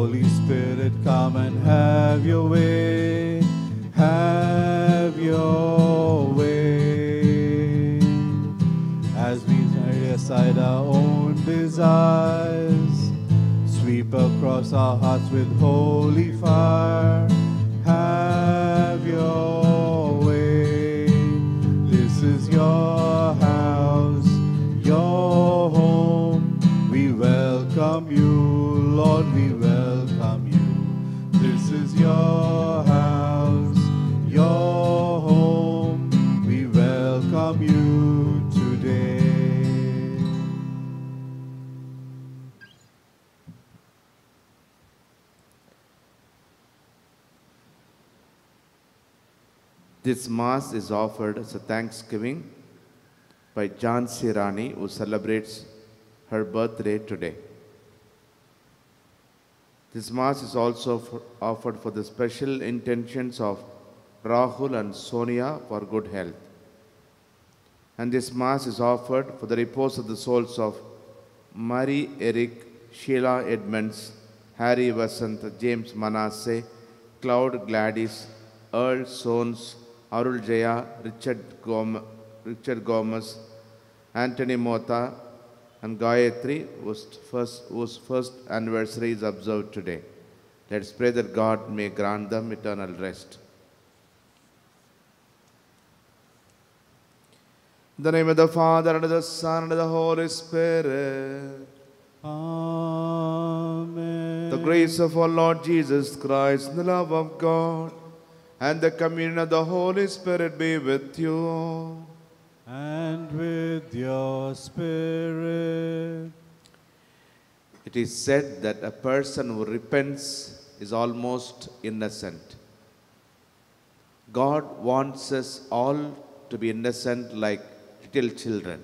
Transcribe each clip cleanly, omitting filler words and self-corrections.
Holy Spirit, come and have your way. Have your way. As we lay aside our own desires, sweep across our hearts with holy fire. Have your way. This is your house, your home. We welcome you, Lord, we welcome you. This is your house, your home. We welcome you today. This Mass is offered as a thanksgiving by Jhansi Rani, who celebrates her birthday today. This Mass is also offered for the special intentions of Rahul and Sonia for good health. And this Mass is offered for the repose of the souls of Marie Eric, Sheila Edmonds, Harry Vasant, James Manasseh, Cloud Gladys, Earl Sones, Arul Jaya, Richard Gomez, Anthony Mota, and Gayatri, whose first anniversary is observed today. Let's pray that God may grant them eternal rest. In the name of the Father, and of the Son, and of the Holy Spirit. Amen. The grace of our Lord Jesus Christ, the love of God, and the communion of the Holy Spirit be with you all. And with your spirit. It is said that a person who repents is almost innocent. God wants us all to be innocent like little children.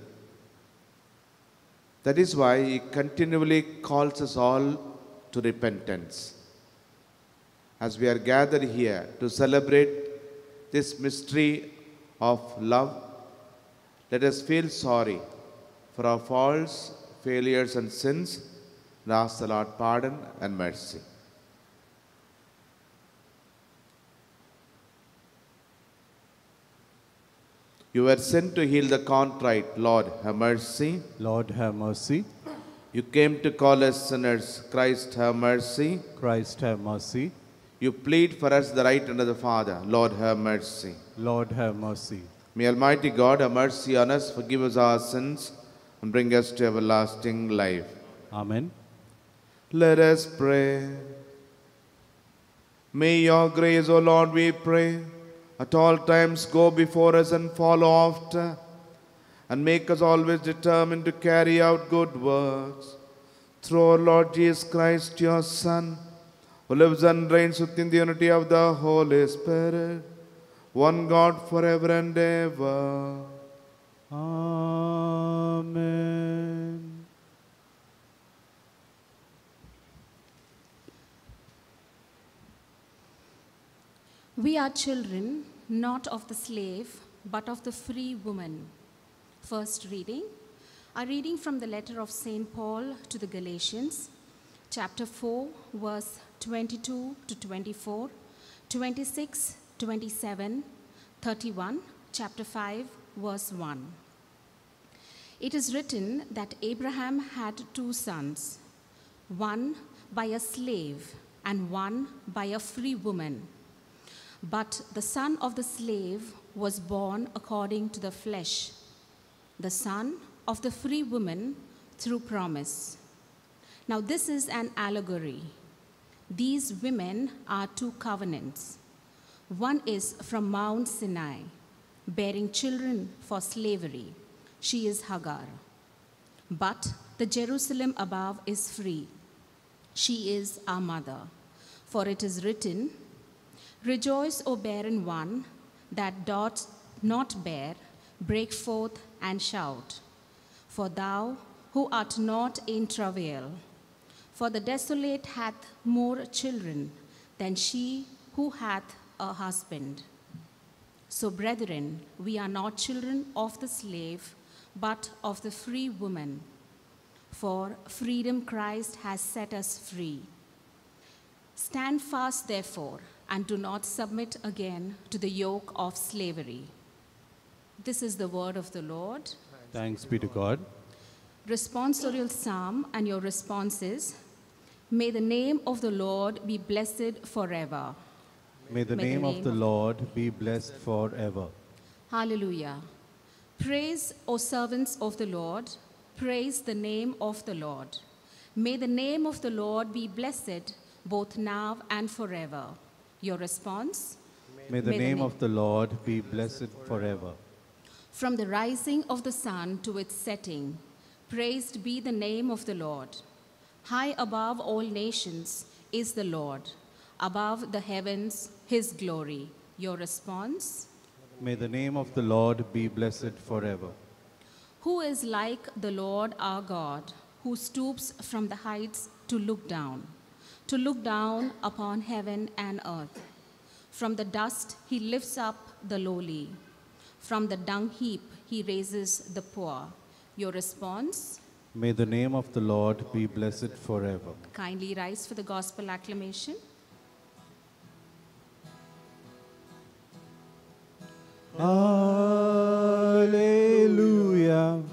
That is why He continually calls us all to repentance. As we are gathered here to celebrate this mystery of love, let us feel sorry for our faults, failures, and sins, and ask the Lord pardon and mercy. You were sent to heal the contrite. Lord, have mercy. Lord, have mercy. You came to call us sinners. Christ, have mercy. Christ, have mercy. You plead for us the right hand of the Father. Lord, have mercy. Lord, have mercy. May Almighty God have mercy on us, forgive us our sins, and bring us to everlasting life. Amen. Let us pray. May your grace, O Lord, we pray, at all times go before us and follow after, and make us always determined to carry out good works. Through our Lord Jesus Christ, your Son, who lives and reigns within the unity of the Holy Spirit, one God forever and ever. Amen. We are children, not of the slave, but of the free woman. First reading. A reading from the letter of St. Paul to the Galatians, chapter 4, verse 22 to 24, 26, 27, 31, chapter 5, verse 1. It is written that Abraham had two sons, one by a slave and one by a free woman. But the son of the slave was born according to the flesh, the son of the free woman through promise. Now this is an allegory. These women are two covenants. One is from Mount Sinai, bearing children for slavery. She is Hagar. But the Jerusalem above is free. She is our mother. For it is written, "Rejoice, O barren one, that doth not bear, break forth and shout. For thou who art not in travail, for the desolate hath more children than she who hath a husband." So, brethren, we are not children of the slave, but of the free woman. For freedom Christ has set us free. Stand fast, therefore, and do not submit again to the yoke of slavery. This is the word of the Lord. Thanks be to God. Responsorial psalm, and your response is, may the name of the Lord be blessed forever. May the name of the Lord be blessed forever. Hallelujah. Praise, O servants of the Lord. Praise the name of the Lord. May the name of the Lord be blessed both now and forever. Your response? May the name of the Lord be blessed forever. From the rising of the sun to its setting, praised be the name of the Lord. High above all nations is the Lord, above the heavens his glory. Your response? May the name of the Lord be blessed forever. Who is like the Lord our God, who stoops from the heights to look down upon heaven and earth? From the dust he lifts up the lowly. From the dung heap he raises the poor. Your response? May the name of the Lord be blessed forever. Kindly rise for the gospel acclamation. Alleluia.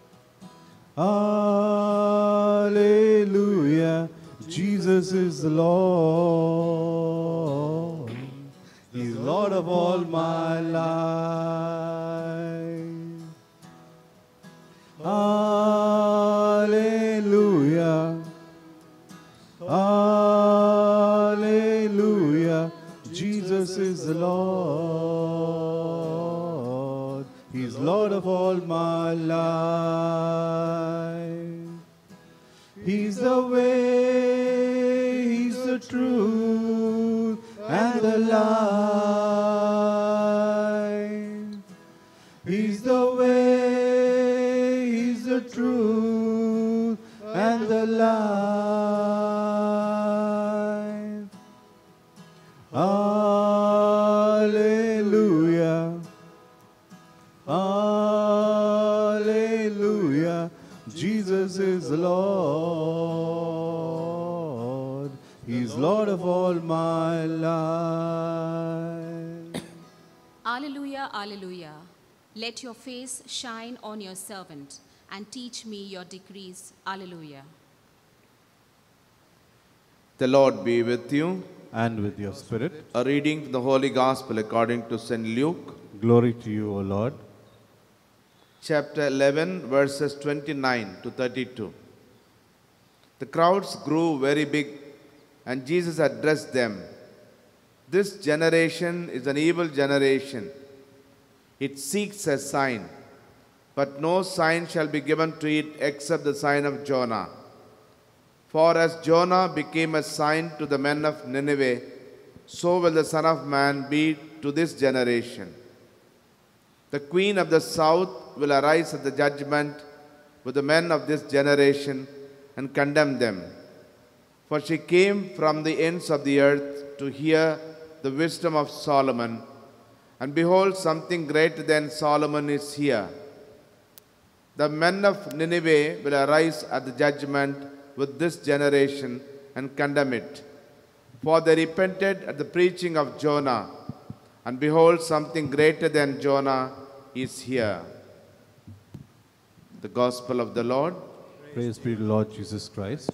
Alleluia. Jesus is the Lord. He's Lord of all my life. Alleluia. Alleluia. Jesus is the Lord. He's Lord of all my life. He's the way, He's the truth, and the life. He's the way, He's the truth, and the life. Alleluia. Alleluia. Jesus is the Lord. He's Lord of all my life. Alleluia, alleluia. Let your face shine on your servant and teach me your decrees. Alleluia. The Lord be with you. And with your spirit. A reading from the Holy Gospel according to St. Luke, Glory to you, O Lord. chapter 11, verses 29 to 32. The crowds grew very big, and Jesus addressed them. This generation is an evil generation. It seeks a sign, but no sign shall be given to it except the sign of Jonah. For as Jonah became a sign to the men of Nineveh, so will the Son of Man be to this generation. The queen of the south will arise at the judgment with the men of this generation and condemn them. For she came from the ends of the earth to hear the wisdom of Solomon. And behold, something greater than Solomon is here. The men of Nineveh will arise at the judgment with this generation and condemn it. For they repented at the preaching of Jonah, and behold, something greater than Jonah is here. The Gospel of the Lord. Praise be to Lord Jesus Christ.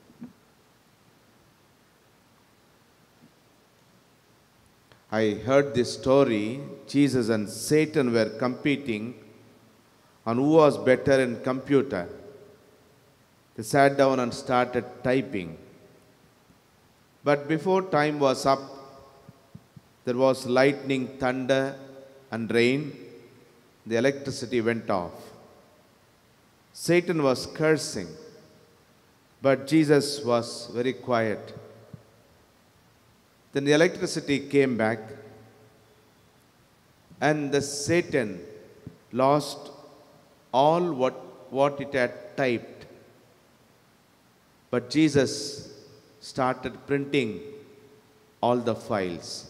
I heard this story. Jesus and Satan were competing on who was better in computer. They sat down and started typing. But before time was up, there was lightning, thunder, and rain. The electricity went off. Satan was cursing, but Jesus was very quiet. Then the electricity came back, and the Satan lost all what it had typed. But Jesus started printing all the files,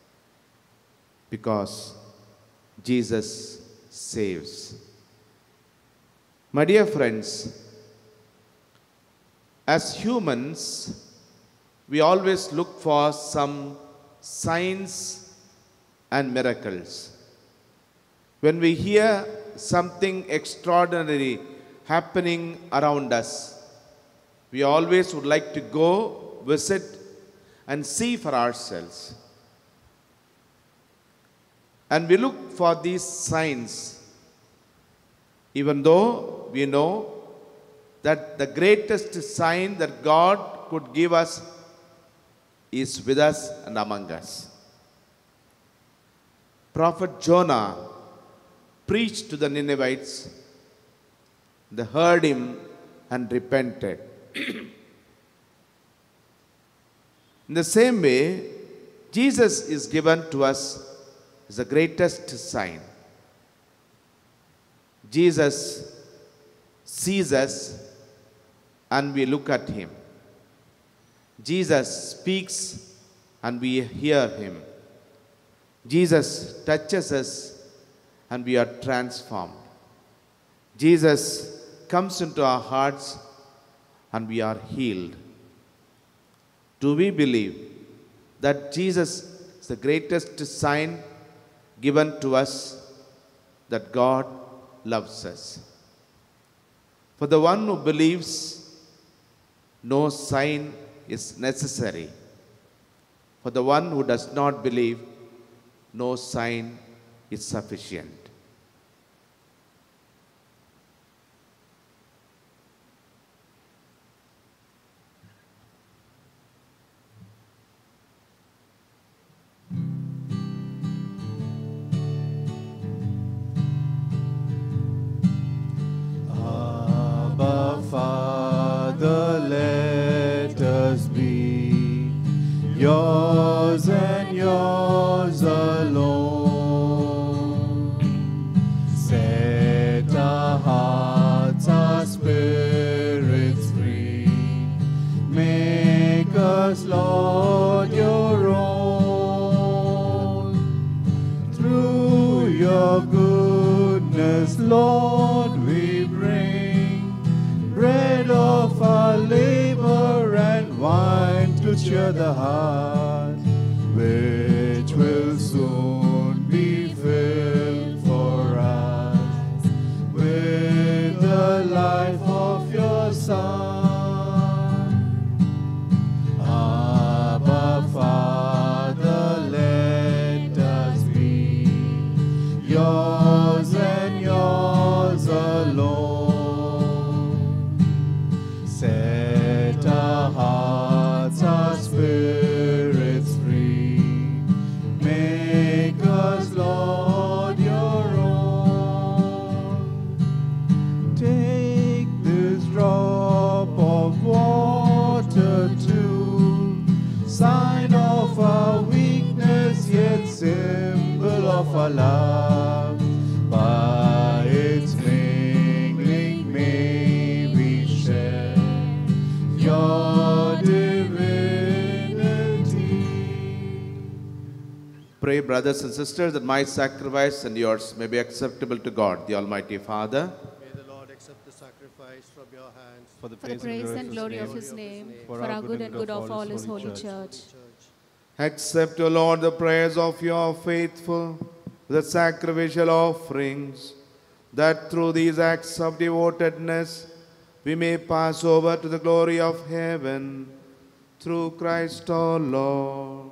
because Jesus saves. My dear friends, as humans, we always look for some signs and miracles. When we hear something extraordinary happening around us, we always would like to go, visit, and see for ourselves. And we look for these signs, even though we know that the greatest sign that God could give us is with us and among us. Prophet Jonah preached to the Ninevites. They heard him and repented. In the same way, Jesus is given to us as the greatest sign. Jesus sees us and we look at him. Jesus speaks and we hear him. Jesus touches us and we are transformed. Jesus comes into our hearts and we are healed. Do we believe that Jesus is the greatest sign given to us that God loves us? For the one who believes, no sign is necessary. For the one who does not believe, no sign is sufficient. Abba, Father, let us be yours and yours alone. Set our hearts, our spirits free. Make us, Lord, your own. Through your goodness, Lord, we bring bread of our labor and wine to cheer the heart, which will soon be filled for us with the life of your Son. Abba, Father, let us be yours and yours alone. Set our hearts, our spirits free. Make us, Lord, your own. Take this drop of water too, sign of our weakness, yet symbol of our love. By its mingling may we share your divinity. Pray, brothers and sisters, that my sacrifice and yours may be acceptable to God, the Almighty Father. May the Lord accept the sacrifice from your hands For the For the praise and glory of his name, for our good and good of all his holy church. Accept, O Lord, the prayers of your faithful, the sacrificial offerings, that through these acts of devotedness we may pass over to the glory of heaven, through Christ our Lord.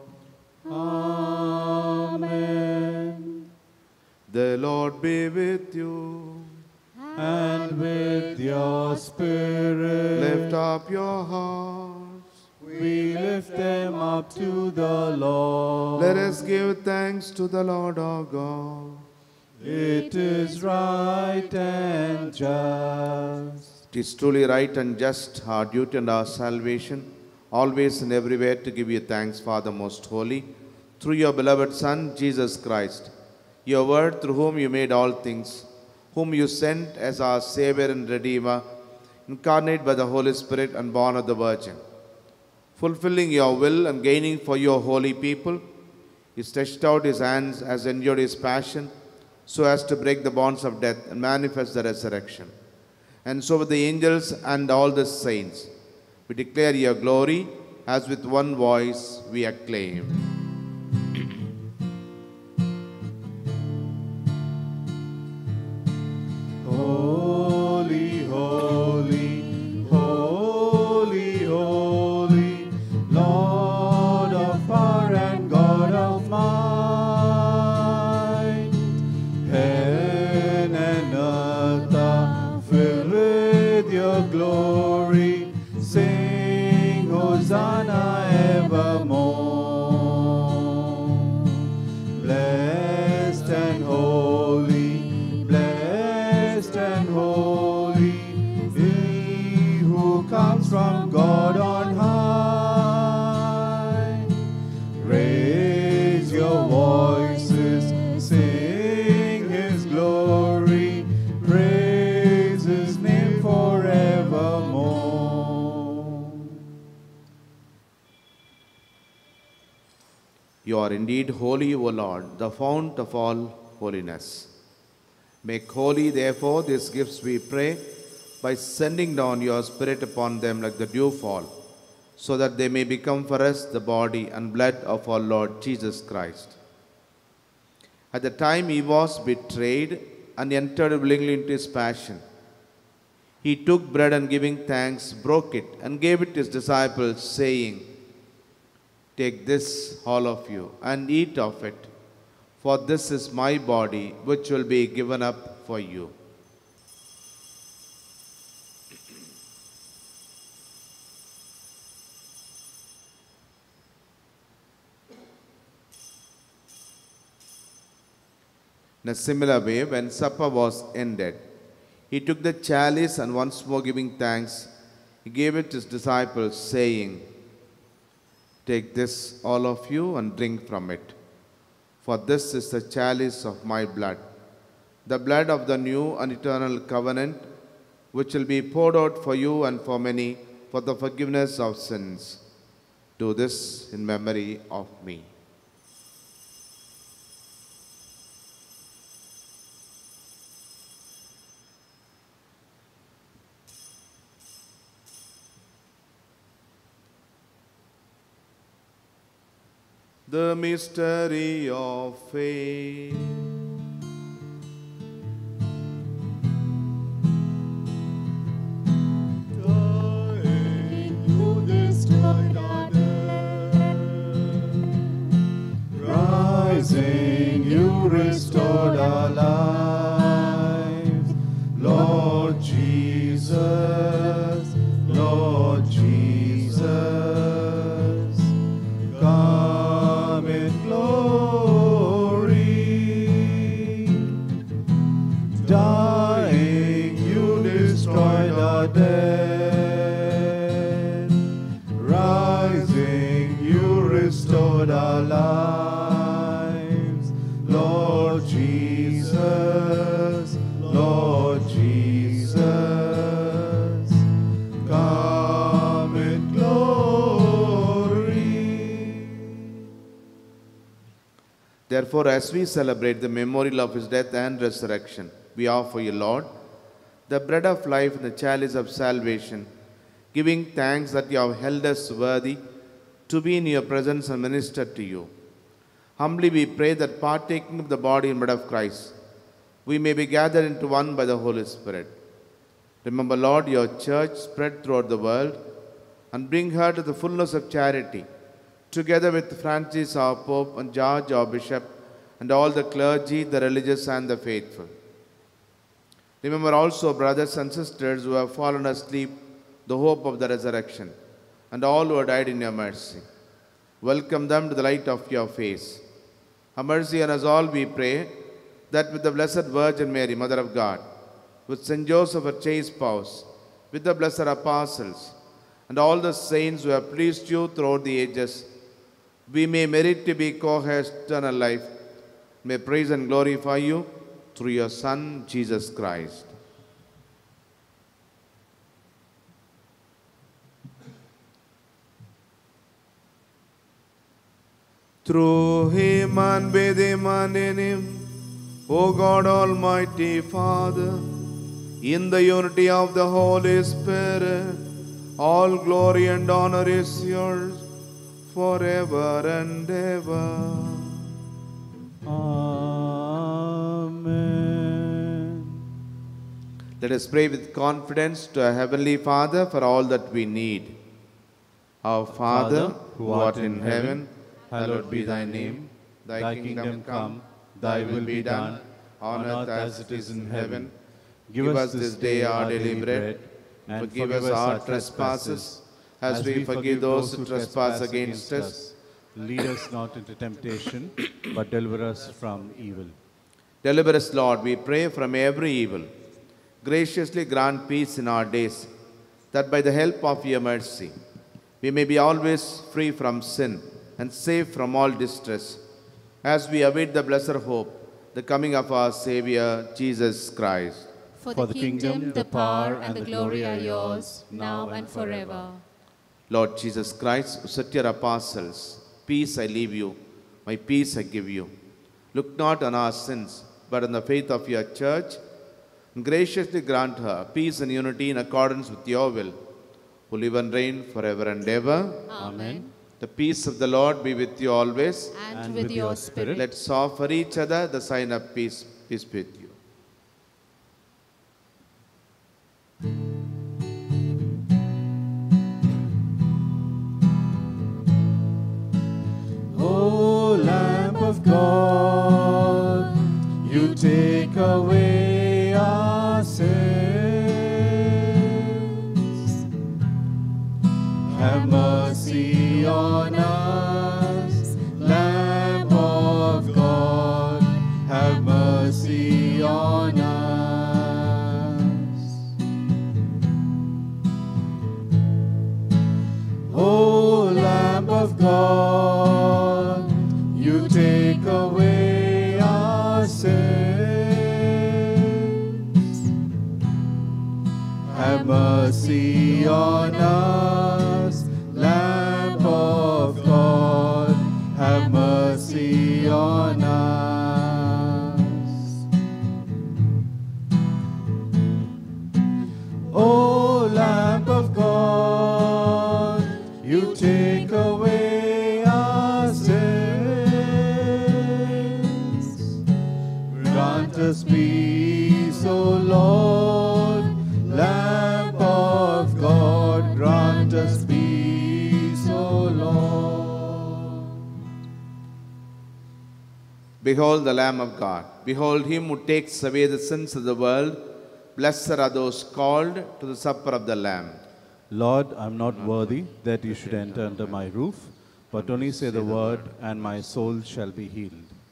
Amen. The Lord be with you. And with your spirit, Lift up your hearts. we lift them up to the Lord. Let us give thanks to the Lord our God. It is right and just. It is truly right and just, our duty and our salvation, always and everywhere to give you thanks, Father most holy, through your beloved Son, Jesus Christ, your word through whom you made all things, whom you sent as our Savior and Redeemer, incarnate by the Holy Spirit and born of the Virgin. Fulfilling your will and gaining for your holy people, he stretched out his hands as endured his passion, so as to break the bonds of death and manifest the resurrection. And so with the angels and all the saints, we declare your glory as with one voice we acclaim. Holy, holy, holy, holy, Lord of power and God of might. Heaven and earth are filled with your glory. Sing Hosanna evermore. Blessed and holy, blessed and holy, he who comes from God on high. Raise your voices, sing his glory, praise his name forevermore. You are indeed holy, O Lord, the fount of all holiness. Make holy, therefore, these gifts, we pray, by sending down your Spirit upon them like the dewfall, so that they may become for us the body and blood of our Lord Jesus Christ. At the time he was betrayed and entered willingly into his passion, he took bread and giving thanks, broke it and gave it to his disciples, saying, "Take this, all of you, and eat of it, for this is my body, which will be given up for you." In a similar way, when supper was ended, he took the chalice and once more giving thanks, he gave it to his disciples, saying, "Take this, all of you, and drink from it. For this is the chalice of my blood, the blood of the new and eternal covenant, which will be poured out for you and for many for the forgiveness of sins. Do this in memory of me." The mystery of faith. Dying, you destroyed our death. Rising, you restored our lives. Lord Jesus, Lord Jesus, come in glory. Dying, you destroyed our dead. Rising, you restored our lives. Lord Jesus, Lord Jesus, come in glory. Therefore, as we celebrate the memorial of his death and resurrection, we offer you, Lord, the bread of life and the chalice of salvation, giving thanks that you have held us worthy to be in your presence and minister to you. Humbly we pray that, partaking of the body and blood of Christ, we may be gathered into one by the Holy Spirit. Remember, Lord, your church spread throughout the world, and bring her to the fullness of charity, together with Francis our Pope and George our Bishop, and all the clergy, the religious and the faithful. Remember also brothers and sisters who have fallen asleep, the hope of the resurrection, and all who have died in your mercy. Welcome them to the light of your face. Have mercy on us all, we pray, that with the Blessed Virgin Mary, Mother of God, with Saint Joseph, her chaste spouse, with the blessed apostles, and all the saints who have pleased you throughout the ages, we may merit to be co-heirs to eternal life. May praise and glorify you through your Son, Jesus Christ. Through him and with him and in him, O God Almighty Father, in the unity of the Holy Spirit, All glory and honor is yours forever and ever. Amen. Let us pray with confidence to our Heavenly Father for all that we need. Our Father, who art in heaven, hallowed be thy name. Thy kingdom come, thy will be done, on earth as it is in heaven. Give us this day our daily bread, and forgive us our trespasses, as we forgive those who trespass against us. Lead us not into temptation, but deliver us from evil. Deliver us, Lord, we pray, from every evil. Graciously grant peace in our days, that by the help of your mercy, we may be always free from sin and safe from all distress, as we await the blessed hope, the coming of our Savior, Jesus Christ. For the kingdom, the power, and the glory are yours, now and forever. Lord Jesus Christ, who said to your apostles, peace I leave you, my peace I give you. Look not on our sins, but on the faith of your church, and graciously grant her peace and unity in accordance with your will, who live and reign forever and ever. Amen. The peace of the Lord be with you always. And with your spirit. Let's offer each other the sign of peace. Peace be with you. O Lamb of God, you take away our sins. Have mercy on us, Lamb of God, have mercy on us. O Lamb of God, you take away our sins. Have mercy on us, Lamb of God, have mercy on us. O Lamb of God, you take away our sins. Grant us peace, O Lord, Lamb of God, grant us peace, O Lord. Behold the Lamb of God. Behold him who takes away the sins of the world. Blessed are those called to the supper of the Lamb. Lord, I am not worthy that you should enter under my roof, but only say the word, and my soul shall be healed.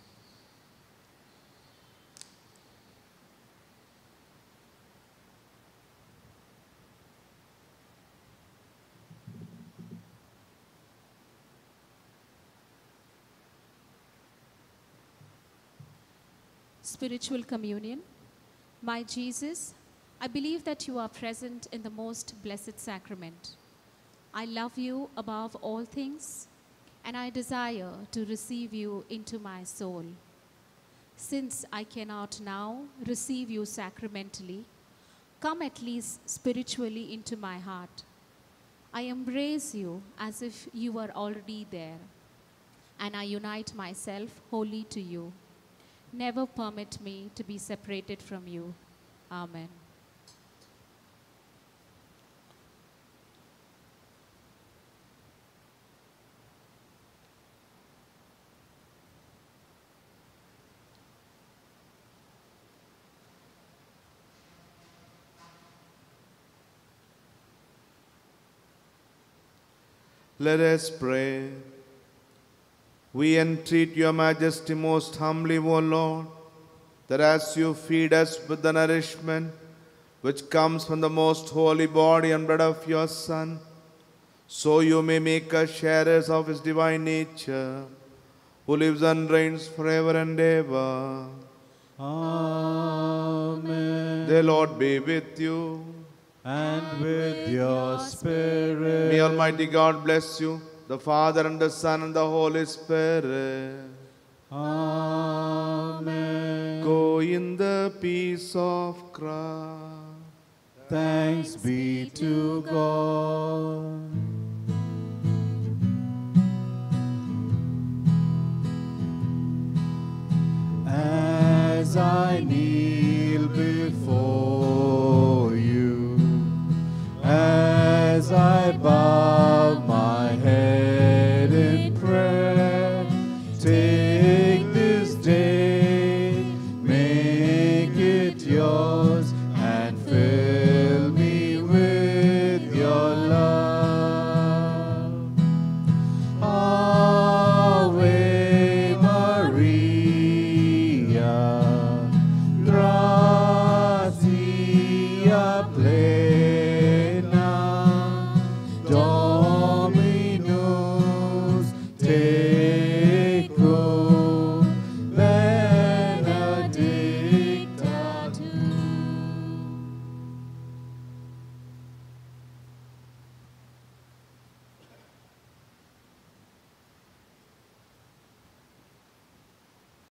Spiritual communion. My Jesus, I believe that you are present in the most blessed sacrament. I love you above all things, and I desire to receive you into my soul. Since I cannot now receive you sacramentally, come at least spiritually into my heart. I embrace you as if you were already there, and I unite myself wholly to you. Never permit me to be separated from you. Amen. Let us pray. We entreat your majesty most humbly, O Lord, that as you feed us with the nourishment which comes from the most holy body and blood of your Son, so you may make us sharers of his divine nature, who lives and reigns forever and ever. Amen. The Lord be with you. And with your spirit. May Almighty God bless you, the Father and the Son and the Holy Spirit. Amen. Go in the peace of Christ. Thanks be to God. As I kneel